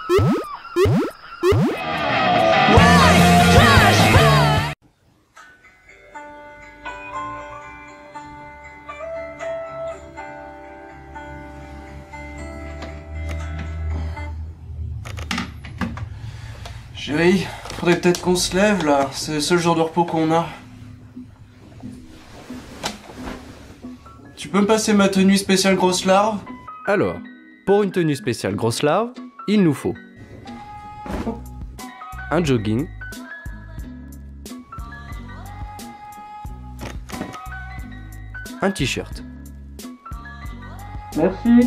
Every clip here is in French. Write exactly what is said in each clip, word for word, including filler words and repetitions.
Chérie, faudrait peut-être qu'on se lève là, c'est le seul jour de repos qu'on a. Tu peux me passer ma tenue spéciale grosse larve? Alors, pour une tenue spéciale grosse larve, il nous faut un jogging, un t-shirt. Merci.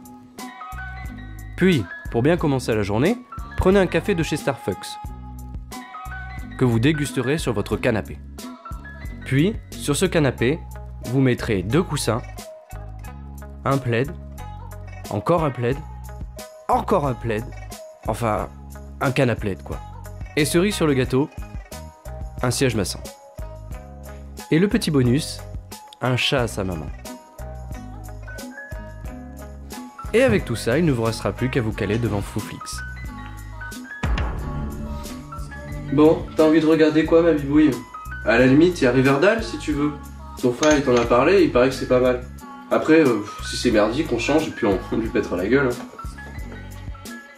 Puis, pour bien commencer la journée, prenez un café de chez Starfucks, que vous dégusterez sur votre canapé. Puis, sur ce canapé, vous mettrez deux coussins, un plaid, encore un plaid, encore un plaid, enfin, un canapé quoi. Et cerise sur le gâteau, un siège massant. Et le petit bonus, un chat à sa maman. Et avec tout ça, il ne vous restera plus qu'à vous caler devant Fouflix. Bon, t'as envie de regarder quoi ma bibouille? À la limite, il y a Riverdale si tu veux. Ton frère il t'en a parlé, il paraît que c'est pas mal. Après, euh, si c'est merdique, on change et puis on, on lui pètera la gueule. Hein.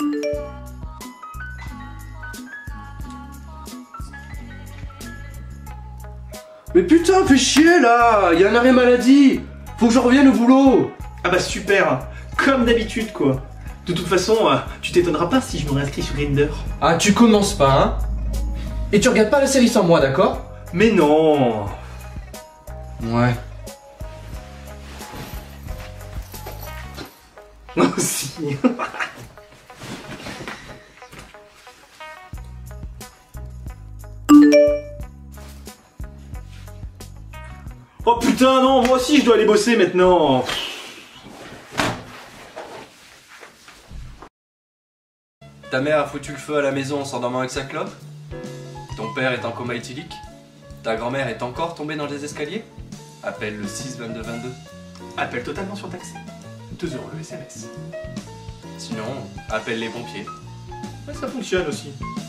Mais putain, fais chier là! Il y a un arrêt maladie! Faut que je revienne au boulot! Ah bah super, comme d'habitude quoi. De toute façon, euh, tu t'étonneras pas si je me réinscris sur Grindr. Ah, tu commences pas, hein? Et tu regardes pas la série sans moi, d'accord? Mais non. Ouais. Moi aussi. Oh putain non, moi aussi je dois aller bosser maintenant. Ta mère a foutu le feu à la maison en s'endormant avec sa clope? Ton père est en coma éthylique? Ta grand-mère est encore tombée dans les escaliers? Appelle le six vingt-deux vingt-deux. Appel totalement surtaxé. deux euros le S M S. Sinon, appelle les pompiers. Ouais, ça fonctionne aussi.